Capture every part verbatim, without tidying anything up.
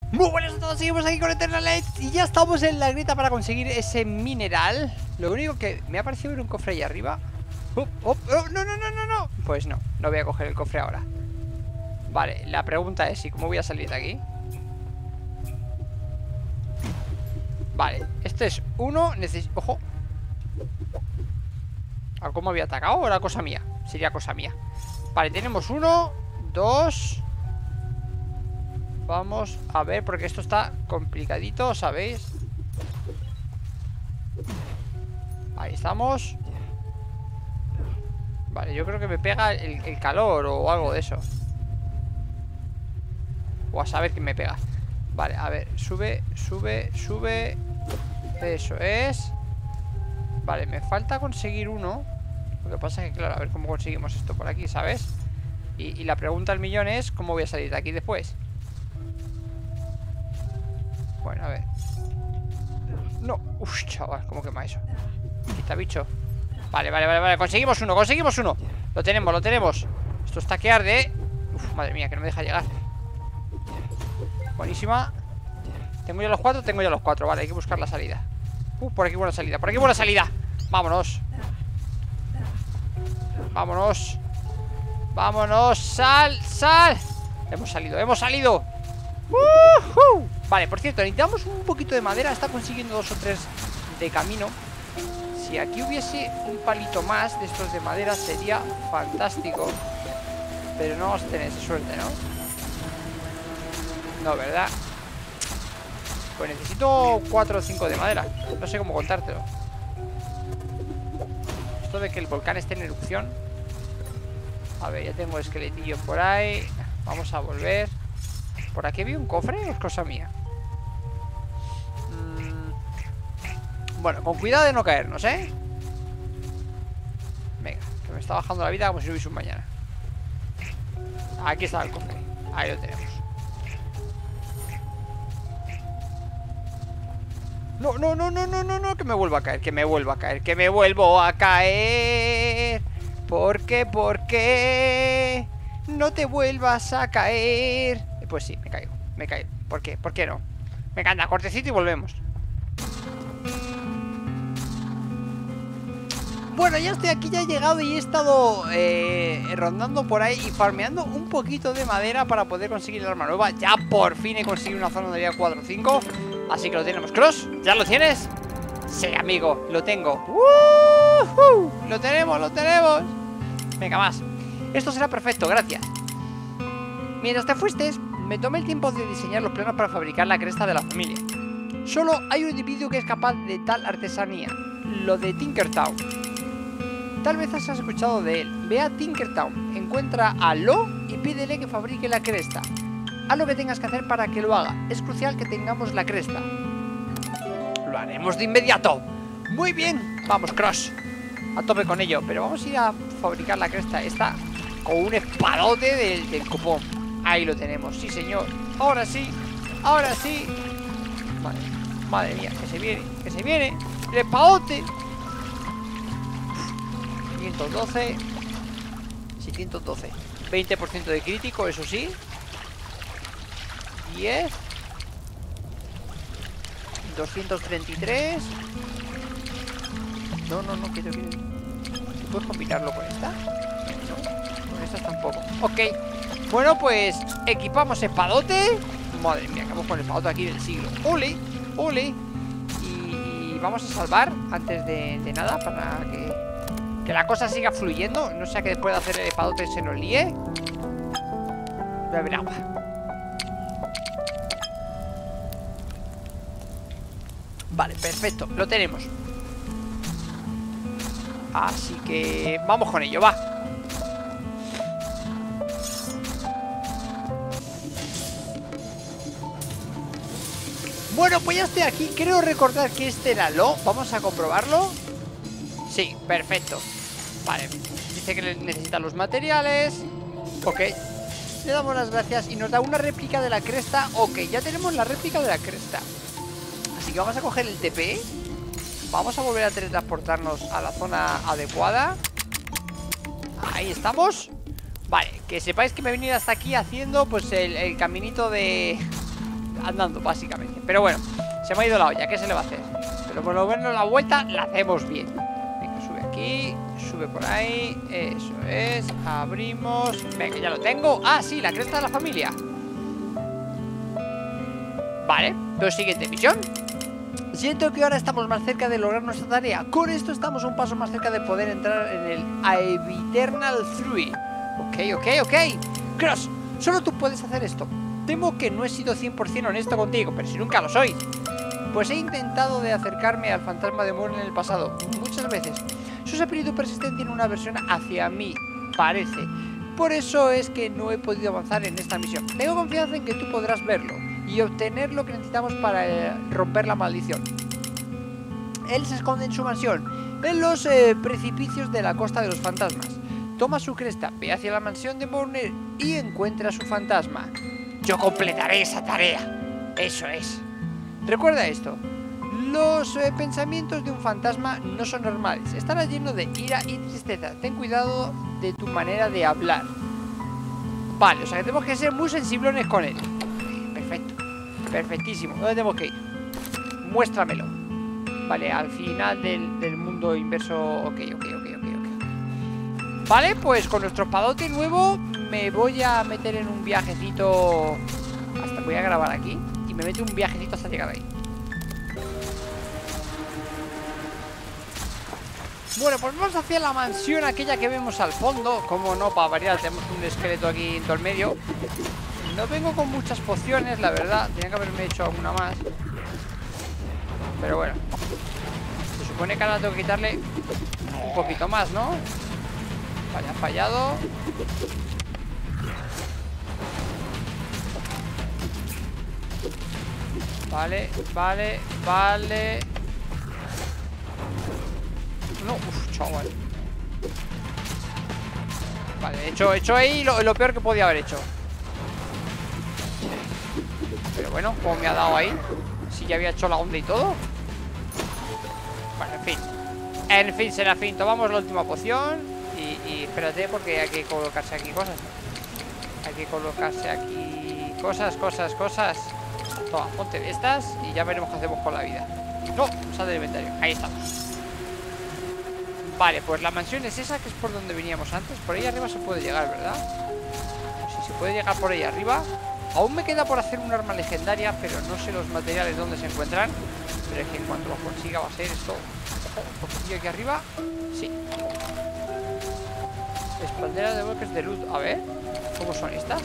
Muy buenas a todos, seguimos aquí con Eternalight y ya estamos en la grieta para conseguir ese mineral. Lo único que me ha parecido ver un cofre ahí arriba. Oh, oh, oh, no, no, no, no, no. Pues no, no voy a coger el cofre ahora. Vale, la pregunta es, ¿y cómo voy a salir de aquí? Vale, este es uno, necesito... Ojo. ¿Algo me había atacado o era cosa mía? Sería cosa mía. Vale, tenemos uno, dos... Vamos a ver, porque esto está complicadito, ¿sabéis? Ahí estamos. Vale, yo creo que me pega el, el calor o algo de eso. O a saber quién me pega. Vale, a ver, sube, sube, sube. Eso es. Vale, me falta conseguir uno. Lo que pasa es que, claro, a ver cómo conseguimos esto por aquí, ¿sabes? Y, y la pregunta del millón es, ¿cómo voy a salir de aquí después? Bueno, a ver. No, uff, chaval, ¿cómo quema eso? Quita bicho. Vale, vale, vale, vale, conseguimos uno, conseguimos uno. Lo tenemos, lo tenemos. Esto está que arde, ¿eh? Uf, madre mía, que no me deja llegar. Buenísima. ¿Tengo ya los cuatro? Tengo ya los cuatro, vale, hay que buscar la salida. Uh, por aquí buena salida, por aquí buena salida. Vámonos. Vámonos. Vámonos, sal, sal. Hemos salido, hemos salido. Uh-huh. Vale, por cierto, necesitamos un poquito de madera. Está consiguiendo dos o tres de camino. Si aquí hubiese un palito más de estos de madera sería fantástico. Pero no vamos a tener esa suerte, ¿no? No, ¿verdad? Pues necesito cuatro o cinco de madera. No sé cómo contártelo. Esto de que el volcán esté en erupción. A ver, ya tengo esqueletillos por ahí. Vamos a volver. ¿Por aquí había un cofre o es cosa mía? Mm, bueno, con cuidado de no caernos, ¿eh? Venga, que me está bajando la vida como si no hubiese un mañana. Aquí está el cofre. Ahí lo tenemos. No, no, no, no, no, no, no, que me vuelva a caer, que me vuelva a caer, que me vuelvo a caer. ¿Por qué? ¿Por qué? No te vuelvas a caer. Pues sí, me caigo, me caigo. ¿Por qué? ¿Por qué no? Me encanta, cortecito y volvemos. Bueno, ya estoy aquí, ya he llegado y he estado eh, rondando por ahí y farmeando un poquito de madera para poder conseguir el arma nueva. Ya por fin he conseguido una zona donde había cuatro o cinco. Así que lo tenemos. Cross, ¿ya lo tienes? Sí, amigo, lo tengo. ¡Uh-huh! Lo tenemos, lo tenemos. Venga, más. Esto será perfecto, gracias. Mientras te fuiste, me tomé el tiempo de diseñar los planos para fabricar la cresta de la familia. Solo hay un individuo que es capaz de tal artesanía, lo de Tinkertown. Tal vez has escuchado de él. Ve a Tinkertown, encuentra a Lo y pídele que fabrique la cresta. Haz lo que tengas que hacer para que lo haga. Es crucial que tengamos la cresta. Lo haremos de inmediato. Muy bien, vamos, Cross. A tope con ello, pero vamos a ir a fabricar la cresta. Esta con un espadote del, del copón. Ahí lo tenemos, sí señor. Ahora sí, ahora sí. Madre, madre mía, que se viene, que se viene. El espadote. quinientos doce. seiscientos doce. veinte por ciento de crítico, eso sí. diez. doscientos treinta y tres. No, no, no, quiero, quiero. ¿Puedes combinarlo con esta? No, con estas tampoco. Ok. Bueno, pues equipamos espadote. Madre mía, acabamos con el espadote aquí del siglo. ¡Ole! ¡Ole! Y vamos a salvar antes de, de nada para que, que la cosa siga fluyendo. No sea que después de hacer el espadote se nos líe. Voy a beber agua. Vale, perfecto, lo tenemos. Así que vamos con ello, va. Bueno, pues ya estoy aquí. Creo recordar que este era Lo. Vamos a comprobarlo. Sí, perfecto. Vale, dice que necesita los materiales. Ok, le damos las gracias y nos da una réplica de la cresta. Ok, ya tenemos la réplica de la cresta. Así que vamos a coger el T P. Vamos a volver a teletransportarnos a la zona adecuada. Ahí estamos. Vale, que sepáis que me he venido hasta aquí haciendo pues el, el caminito de, andando, básicamente. Pero bueno, se me ha ido la olla, ¿qué se le va a hacer? Pero por lo menos la vuelta la hacemos bien. Venga, sube aquí, sube por ahí. Eso es, abrimos. Venga, ya lo tengo. Ah, sí, la cresta de la familia. Vale, entonces siguiente misión. Siento que ahora estamos más cerca de lograr nuestra tarea. Con esto estamos un paso más cerca de poder entrar en el Aeviternal tres. Ok, ok, ok. Cross, solo tú puedes hacer esto. Temo que no he sido cien por cien honesto contigo, pero si nunca lo sois. Pues he intentado de acercarme al fantasma de Moore en el pasado, muchas veces. Su espíritu persistente tiene una versión hacia mí, parece. Por eso es que no he podido avanzar en esta misión. Tengo confianza en que tú podrás verlo y obtener lo que necesitamos para eh, romper la maldición. Él se esconde en su mansión, en los eh, precipicios de la costa de los fantasmas. Toma su cresta, ve hacia la mansión de Mourner y encuentra a su fantasma. Yo completaré esa tarea. Eso es. Recuerda esto. Los eh, pensamientos de un fantasma no son normales. Estará lleno de ira y tristeza. Ten cuidado de tu manera de hablar. Vale, o sea que tenemos que ser muy sensiblones con él. Perfecto. Perfectísimo. ¿Dónde tenemos que ir? Muéstramelo. Vale, al final del, del mundo inverso. Ok, ok, ok, ok, ok. Vale, pues con nuestro espadote nuevo me voy a meter en un viajecito. Hasta voy a grabar aquí. Y me meto un viajecito hasta llegar ahí. Bueno, pues vamos hacia la mansión aquella que vemos al fondo. Como no, para variar, tenemos un esqueleto aquí en todo el medio. No vengo con muchas pociones, la verdad. Tenía que haberme hecho alguna más. Pero bueno, se supone que ahora tengo que quitarle un poquito más, ¿no? Vale, ha fallado. Vale, vale, vale. No, uff, chaval. Vale, he hecho, he hecho ahí lo, lo peor que podía haber hecho. Pero bueno, ¿cómo me ha dado ahí? Si ya había hecho la onda y todo. Bueno, en fin. En fin, será fin. Tomamos la última poción. Y, y espérate, porque hay que colocarse aquí cosas. Hay que colocarse aquí cosas, cosas, cosas. Toma, ponte de estas y ya veremos qué hacemos con la vida. No, sale del inventario. Ahí estamos. Vale, pues la mansión es esa, que es por donde veníamos antes. Por ahí arriba se puede llegar, ¿verdad? Si se puede llegar por ahí arriba. Aún me queda por hacer un arma legendaria, pero no sé los materiales dónde se encuentran. Pero es que en cuanto lo consiga va a ser esto. Ojo, un poquillo aquí arriba. Sí. Espaldera de bloques de luz. A ver, ¿cómo son estas?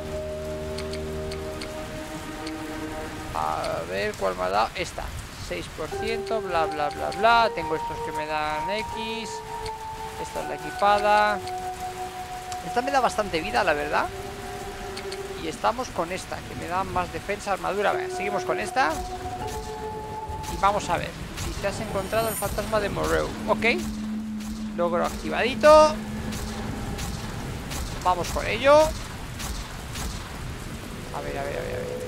A ver, ¿cuál me ha dado? Esta. seis por ciento, bla, bla, bla, bla. Tengo estos que me dan X. Esta es la equipada. Esta me da bastante vida, la verdad. Y estamos con esta, que me da más defensa, armadura. Vale, seguimos con esta. Y vamos a ver si te has encontrado el fantasma de Moreau. Ok. Logro activadito. Vamos con ello. A ver, a ver, a ver, a ver.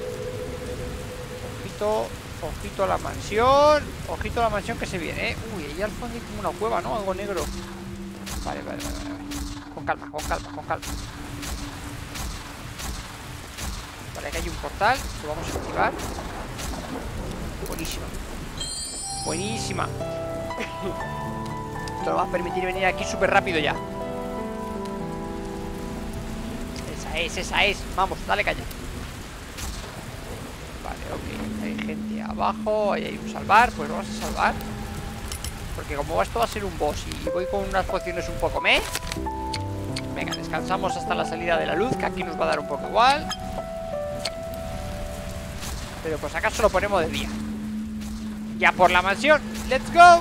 Ojito. Ojito a la mansión. Ojito a la mansión que se viene, ¿eh? Uy, ahí al fondo hay como una cueva, ¿no? Algo negro. Vale, vale, vale, vale. Con calma, con calma, con calma. Vale, aquí hay un portal. Lo vamos a activar. Buenísima. Buenísima. Esto nos va a permitir venir aquí súper rápido ya. Esa es, esa es. Vamos, dale caña. Vale, ok. Hay gente abajo. Ahí hay un salvar. Pues vamos a salvar. Porque como esto va a ser un boss y voy con unas pociones un poco meh. Venga, descansamos hasta la salida de la luz, que aquí nos va a dar un poco igual. Pero pues acaso lo ponemos de día. Ya por la mansión. ¡Let's go!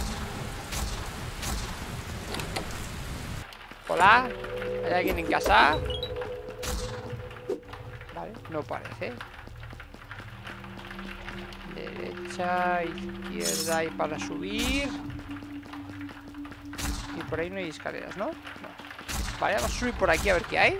Hola. ¿Hay alguien en casa? Vale, no parece. Derecha, izquierda y para subir. Y por ahí no hay escaleras, ¿no? No. Vale, vamos a subir por aquí a ver qué hay.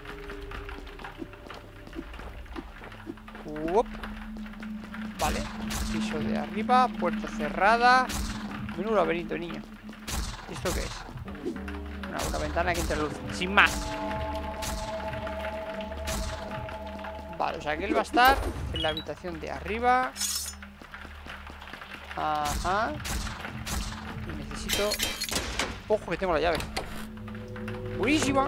Uop. Vale, piso de arriba, puerta cerrada. Menudo laberinto, niño. ¿Esto qué es? Una, una ventana que entra luz. Sin más. Vale, Vale, o sea que él va a estar en la habitación de arriba. Ajá. Y necesito... Ojo, que tengo la llave. Buenísima.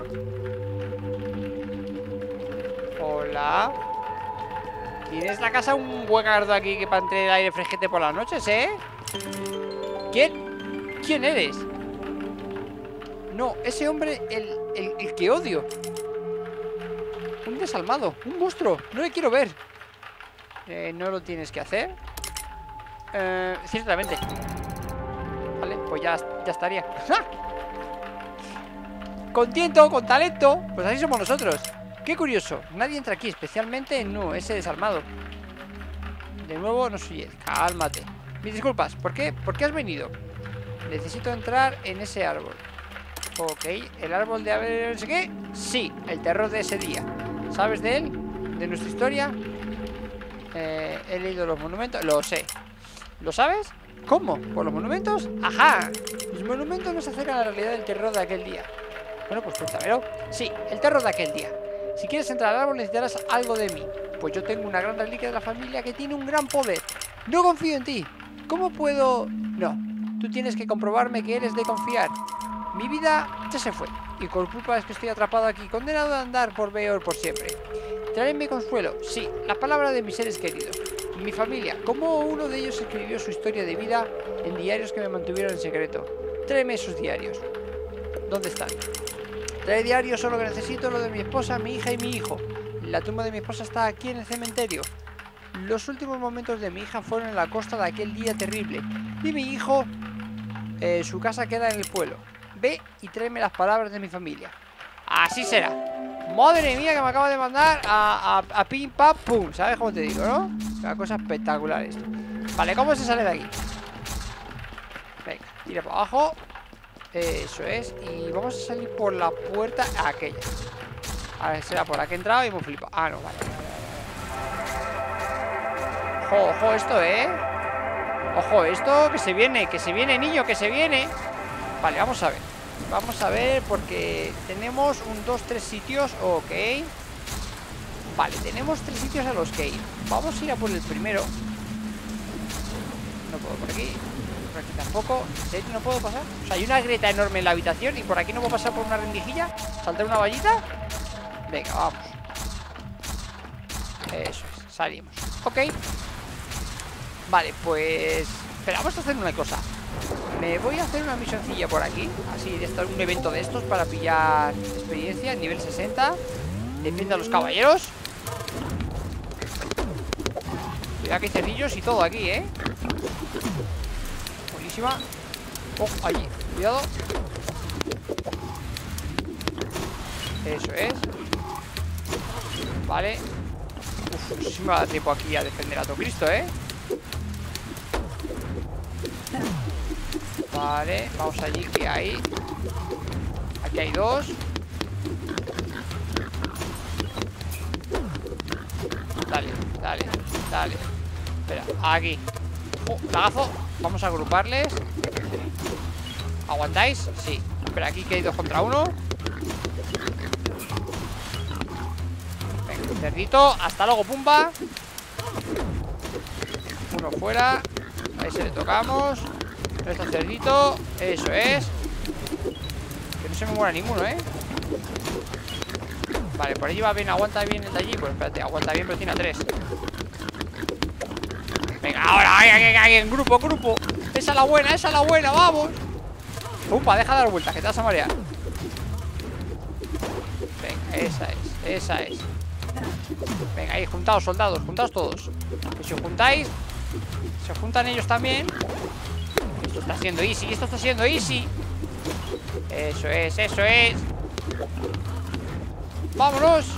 Hola. Tienes la casa un huecardo aquí que para entrar el aire fresquete por las noches, ¿eh? ¿Quién? ¿Quién eres? No, ese hombre, el, el, el que odio. Un desalmado, un monstruo. No le quiero ver. eh, No lo tienes que hacer. eh, Ciertamente. Vale, pues ya, ya estaría. ¡Ja! Con tiento, con talento. Pues así somos nosotros. Qué curioso, nadie entra aquí, especialmente no, ese desalmado. De nuevo no soy él, cálmate. Mis disculpas, ¿por qué? ¿Por qué has venido? Necesito entrar en ese árbol. Ok, el árbol de haber no sé qué. Sí, el terror de ese día. ¿Sabes de él? ¿De nuestra historia? Eh, he leído los monumentos, lo sé. ¿Lo sabes? ¿Cómo? ¿Por los monumentos? ¡Ajá! Los monumentos nos acercan a la realidad del terror de aquel día. Bueno, pues cuéntamelo. Sí, el terror de aquel día. Si quieres entrar al árbol necesitarás algo de mí. Pues yo tengo una gran reliquia de la familia que tiene un gran poder. No confío en ti. ¿Cómo puedo...? No, tú tienes que comprobarme que eres de confiar. Mi vida ya se fue y por culpa es que estoy atrapado aquí, condenado a andar por Beor por siempre. Tráeme consuelo, sí, la palabra de mis seres queridos. Mi familia, como uno de ellos escribió su historia de vida en diarios que me mantuvieron en secreto. Tráeme esos diarios. ¿Dónde están? Trae diarios, solo que necesito lo de mi esposa, mi hija y mi hijo. La tumba de mi esposa está aquí en el cementerio. Los últimos momentos de mi hija fueron en la costa de aquel día terrible. Y mi hijo, eh, su casa queda en el pueblo. Ve y tráeme las palabras de mi familia. Así será. Madre mía, que me acaba de mandar a, a, a pim pam pum. ¿Sabes cómo te digo, no? Una cosa espectacular esto. Vale, ¿cómo se sale de aquí? Venga, tira para abajo. Eso es. Y vamos a salir por la puerta aquella. A ver, será por la que he entrado y hemos flipado. Ah, no, vale, vale, vale. Ojo, ojo esto, ¿eh? Ojo esto, que se viene, que se viene, niño, que se viene. Vale, vamos a ver. Vamos a ver porque tenemos un, dos, tres sitios. Ok. Vale, tenemos tres sitios a los que ir. Vamos a ir a por el primero. No puedo por aquí. Por aquí tampoco. ¿En serio no puedo pasar? O sea, hay una grieta enorme en la habitación y por aquí no puedo pasar por una rendijilla. ¿Saltar una vallita? Venga, vamos. Eso es, salimos. Ok. Vale, pues... Espera, vamos a hacer una cosa. Me voy a hacer una misioncilla por aquí. Así, de estar un evento de estos para pillar experiencia, nivel sesenta. Defienda a los caballeros. Cuidado que hay cerrillos y todo aquí, ¿eh? Buenísima. Oh, allí, cuidado. Eso es. Vale. Uf, no sé si me va a dar tiempo aquí a defender a todo Cristo, ¿eh? Vale, vamos allí, que hay. Aquí hay dos. Dale, dale, dale. Espera, aquí. Oh, lagazo. Vamos a agruparles. ¿Aguantáis? Sí. Espera, aquí que hay dos contra uno. Venga, cerdito. Hasta luego, pumba. Uno fuera. A ese le tocamos. Este cerdito. Eso es. Que no se me muera ninguno, ¿eh? Vale, por allí va bien. Aguanta bien el de allí. Pues espérate, aguanta bien, pero tiene a tres. Venga, ahora, ahí, ahí, ahí, en grupo, grupo. Esa es la buena, esa es la buena, vamos. Pumpa, deja de dar vueltas, que te vas a marear. Venga, esa es, esa es. Venga, ahí, juntaos, soldados, juntaos todos. Que si os juntáis, se juntan ellos también. Esto está siendo easy, esto está siendo easy. Eso es, eso es. Vámonos.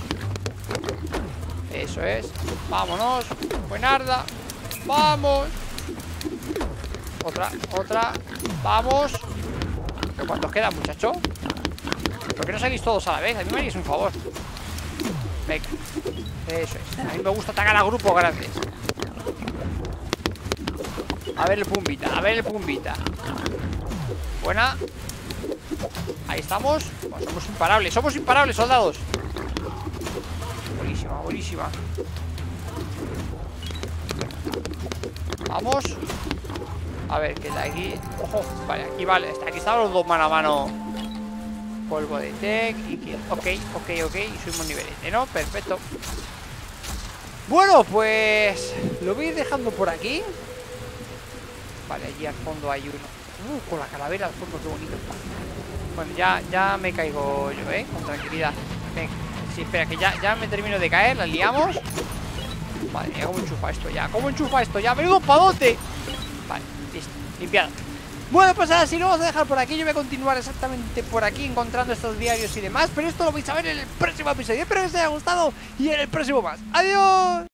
Eso es, vámonos. Buenarda. Vamos. Otra, otra. Vamos. ¿Pero cuántos quedan, muchacho? ¿Por qué no salís todos a la vez? A mí me haréis un favor. Venga. Eso es. A mí me gusta atacar a grupos grandes. A ver el pumbita, a ver el pumbita. Buena. Ahí estamos. Bueno, somos imparables, somos imparables, soldados. Buenísima, buenísima. Vamos. A ver, que de aquí. Ojo, vale, aquí vale. Aquí están los dos mano a mano. Polvo de tech y que. Ok, ok, ok. Y subimos niveles, ¿no? Perfecto. Bueno, pues lo voy a ir dejando por aquí. Vale, allí al fondo hay uno. Uh, con la calavera al fondo, qué bonito. Bueno, ya, ya me caigo yo, ¿eh? Con tranquilidad. Venga. Sí, espera, que ya, ya me termino de caer. La liamos. Madre mía, ¿cómo enchufa esto ya? ¿Cómo enchufa esto ya? ¡Menudo pavote! Vale, listo, limpiado. Bueno, pues ahora sí lo vamos a dejar por aquí. Yo voy a continuar exactamente por aquí encontrando estos diarios y demás. Pero esto lo vais a ver en el próximo episodio. Espero que os haya gustado y en el próximo más. ¡Adiós!